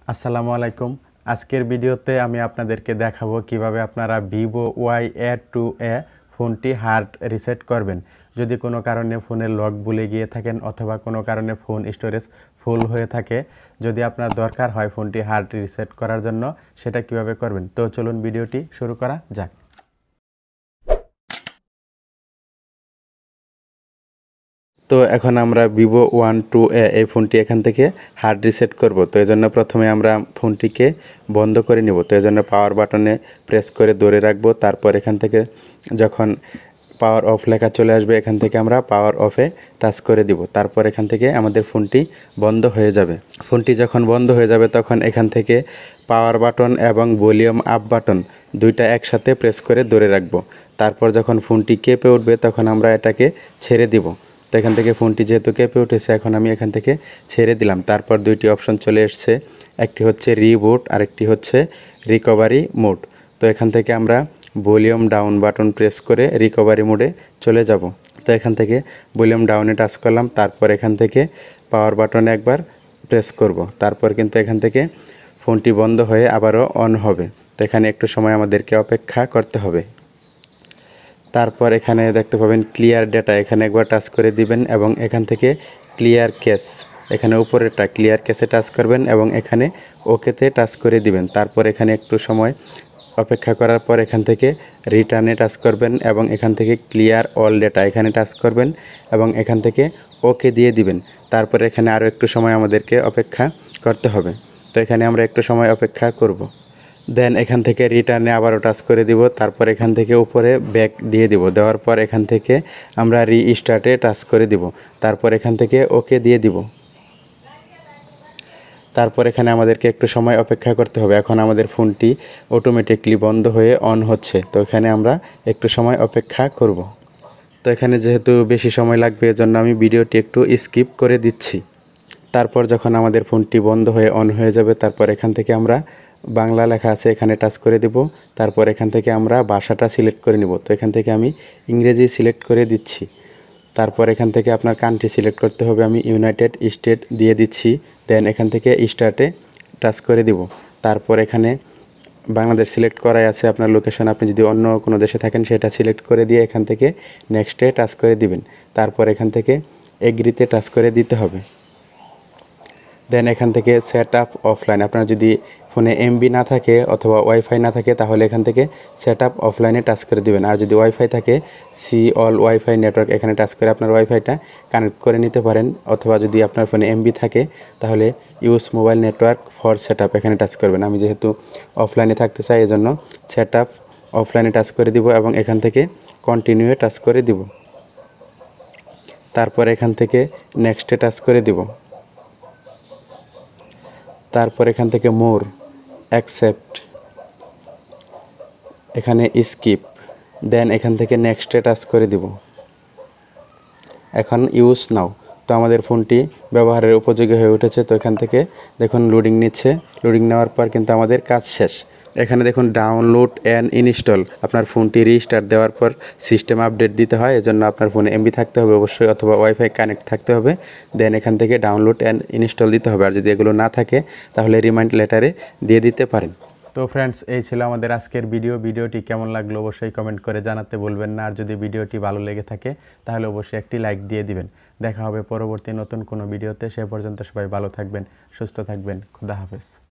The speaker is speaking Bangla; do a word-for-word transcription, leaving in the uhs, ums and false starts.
আসসালামু আলাইকুম। আজকের ভিডিওতে আমি আপনাদেরকে দেখাবো কিভাবে আপনারা Vivo Y A two A ফোনটি হার্ড রিসেট করবেন। যদি কোনো কারণে ফোনের লক ভুলে গিয়ে থাকেন অথবা কোনো কারণে ফোন স্টোরেজ ফুল হয়ে থাকে, যদি আপনার দরকার হয় ফোনটি হার্ড রিসেট করার জন্য, সেটা কিভাবে করবেন। তো চলুন ভিডিওটি শুরু করা যাক। তো এখন আমরা ভিভো ওয়ান টু এ এই ফোনটি এখান থেকে হার্ড রিসেট করব। তো এই জন্য প্রথমে আমরা ফোনটিকে বন্ধ করে নিব। তো এই জন্য পাওয়ার বাটনে প্রেস করে ধরে রাখবো। তারপর এখান থেকে যখন পাওয়ার অফ লেখা চলে আসবে, এখান থেকে আমরা পাওয়ার অফে টাচ করে দিব। তারপর এখান থেকে আমাদের ফোনটি বন্ধ হয়ে যাবে। ফোনটি যখন বন্ধ হয়ে যাবে তখন এখান থেকে পাওয়ার বাটন এবং ভলিউম আপ বাটন দুইটা একসাথে প্রেস করে ধরে রাখবো। তারপর যখন ফোনটি কেঁপে উঠবে তখন আমরা এটাকে ছেড়ে দিব। তো এখান থেকে ফোনটি যেহেতু কেঁপে উঠেছে, এখন আমি এখান থেকে ছেড়ে দিলাম। তারপর দুইটি অপশন চলে এসছে, একটি হচ্ছে রিবুট আর একটি হচ্ছে রিকভারি মোড। তো এখান থেকে আমরা ভলিউম ডাউন বাটন প্রেস করে রিকভারি মোডে চলে যাব। তো এখান থেকে ভলিউম ডাউনে টাচ করলাম। তারপর এখান থেকে পাওয়ার বাটনে একবার প্রেস করব। তারপর কিন্তু এখান থেকে ফোনটি বন্ধ হয়ে আবারও অন হবে। তো এখানে একটু সময় আমাদেরকে অপেক্ষা করতে হবে। তারপর এখানে দেখতে পাবেন ক্লিয়ার ডেটা, এখানে একবার টাচ করে দিবেন এবং এখান থেকে ক্লিয়ার কেস, এখানে উপরেরটা ক্লিয়ার কেসে টাচ করবেন এবং এখানে ওকেতে টাচ করে দিবেন। তারপর এখানে একটু সময় অপেক্ষা করার পর এখান থেকে রিটার্নে টাচ করবেন এবং এখান থেকে ক্লিয়ার অল ডেটা এখানে টাচ করবেন এবং এখান থেকে ওকে দিয়ে দিবেন। তারপর এখানে আরও একটু সময় আমাদেরকে অপেক্ষা করতে হবে। তো এখানে আমরা একটু সময় অপেক্ষা করব। দেন এখান থেকে রিটার্নে আবারও টাচ করে দিব। তারপর এখান থেকে উপরে ব্যাক দিয়ে দিব। দেওয়ার পর এখান থেকে আমরা রিস্টার্টে টাচ করে দিব। তারপর এখান থেকে ওকে দিয়ে দিব। তারপর এখানে আমাদেরকে একটু সময় অপেক্ষা করতে হবে। এখন আমাদের ফোনটি অটোমেটিকলি বন্ধ হয়ে অন হচ্ছে। তো এখানে আমরা একটু সময় অপেক্ষা করব। তো এখানে যেহেতু বেশি সময় লাগবে, এজন্য আমি ভিডিওটি একটু স্কিপ করে দিচ্ছি। তারপর যখন আমাদের ফোনটি বন্ধ হয়ে অন হয়ে যাবে, তারপর এখান থেকে আমরা বাংলা লেখা আছে এখানে টাচ করে দিব। তারপর এখান থেকে আমরা ভাষাটা সিলেক্ট করে নিব। তো এখান থেকে আমি ইংরেজি সিলেক্ট করে দিচ্ছি। তারপর এখান থেকে আপনার কান্ট্রি সিলেক্ট করতে হবে, আমি ইউনাইটেড স্টেট দিয়ে দিচ্ছি। দেন এখান থেকে স্টার্টে টাচ করে দিব। তারপর এখানে বাংলাদেশ সিলেক্ট করাই আছে, আপনার লোকেশন, আপনি যদি অন্য কোনো দেশে থাকেন সেটা সিলেক্ট করে দিয়ে এখান থেকে নেক্সটে টাচ করে দিবেন। তারপর এখান থেকে এগ্রিতে টাচ করে দিতে হবে। দেন এখান থেকে সেট আপ অফলাইন, আপনার যদি ফোনে এমবি না থাকে অথবা ওয়াইফাই না থাকে তাহলে এখান থেকে সেট আপ অফলাইনে টাচ করে দিবেন। আর যদি ওয়াইফাই থাকে সি অল ওয়াইফাই নেটওয়ার্ক এখানে টাচ করে আপনার ওয়াইফাইটা কানেক্ট করে নিতে পারেন। অথবা যদি আপনার ফোনে এমবি থাকে তাহলে use mobile network for set up এখানে টাচ করবেন। আমি যেহেতু অফলাইনে থাকতে চাই এজন্য সেট আপ অফলাইনে টাচ করে দিব এবং এখান থেকে কন্টিনিউয়ে টাচ করে দিব। তারপর এখান থেকে নেক্সটে টাচ করে দিব। তারপর এখান থেকে মোর, অ্যাকসেপ্ট, এখানে স্কিপ, দেন এখান থেকে নেক্সটে টাচ করে দিব। এখন ইউজ নাও। তো আমাদের ফোনটি ব্যবহারের উপযোগী হয়ে উঠেছে। তো এখান থেকে দেখুন লোডিং নিচ্ছে। লোডিং নেওয়ার পর কিন্তু আমাদের কাজ শেষ। এখানে দেখুন ডাউনলোড অ্যান্ড ইনস্টল, আপনার ফোনটি রিস্টার্ট দেওয়ার পর সিস্টেম আপডেট দিতে হয়, এজন্য আপনার ফোনে এমবি থাকতে হবে অবশ্যই অথবা ওয়াইফাই কানেক্ট থাকতে হবে। দেন এখান থেকে ডাউনলোড অ্যান্ড ইনস্টল দিতে হবে। আর যদি এগুলো না থাকে তাহলে রিমাইন্ড লেটারে দিয়ে দিতে পারেন। তো ফ্রেন্ডস, এই ছিল আমাদের আজকের ভিডিও। ভিডিওটি কেমন লাগলো অবশ্যই কমেন্ট করে জানাতে বলবেন না। আর যদি ভিডিওটি ভালো লেগে থাকে তাহলে অবশ্যই একটি লাইক দিয়ে দিবেন। দেখা হবে পরবর্তী নতুন কোনো ভিডিওতে। সে পর্যন্ত সবাই ভালো থাকবেন, সুস্থ থাকবেন। খোদা হাফেজ।